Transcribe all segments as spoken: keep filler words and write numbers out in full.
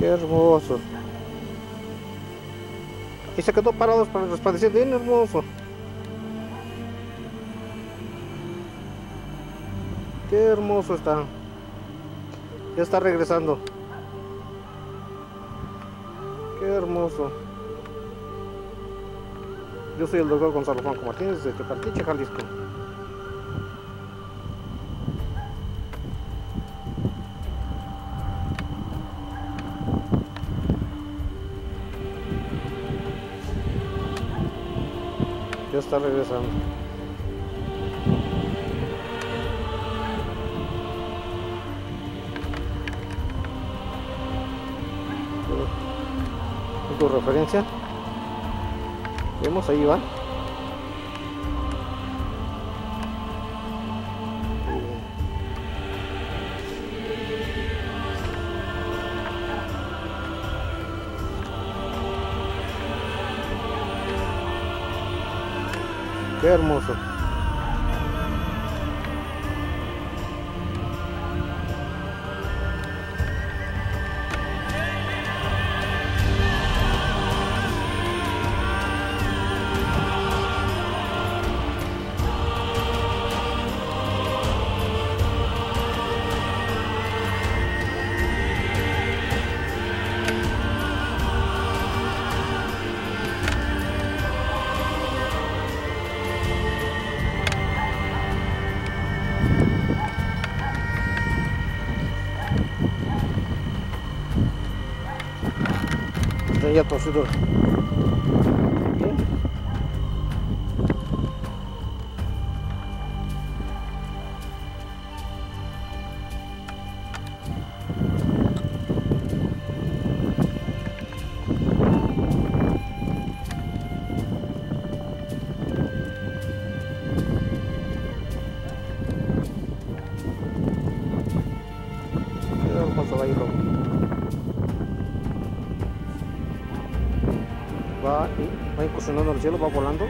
hermoso. Y se quedó parado para resplandecer, bien hermoso. Qué hermoso está. Ya está regresando. Qué hermoso. Yo soy el doctor Gonzalo Franco Martínez desde Teocaltiche, Jalisco. Ya está regresando. Tu referencia, vemos ahí va. Qué hermoso. Ya torcido. Bien. Qué hermoso bailo. Va, y va incursionando al cielo, va volando.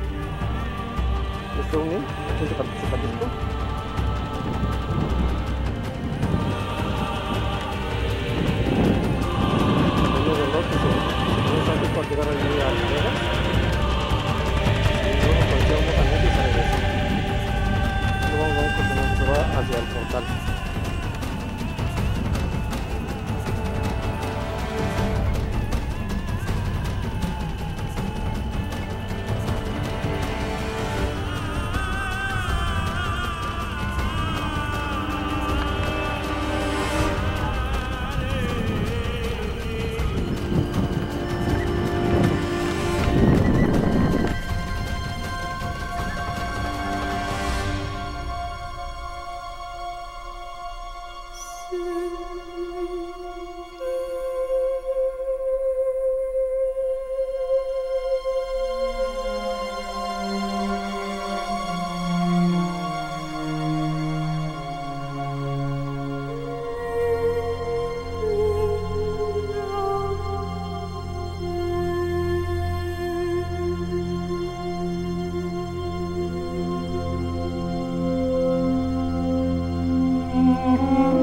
Este un aquí en Jalisco. El río del norte se usa justo al llegar allí a Las Vegas. Y luego conocemos a Nete y se regresa. Luego va incursionando, se va hacia el portal. Thank you.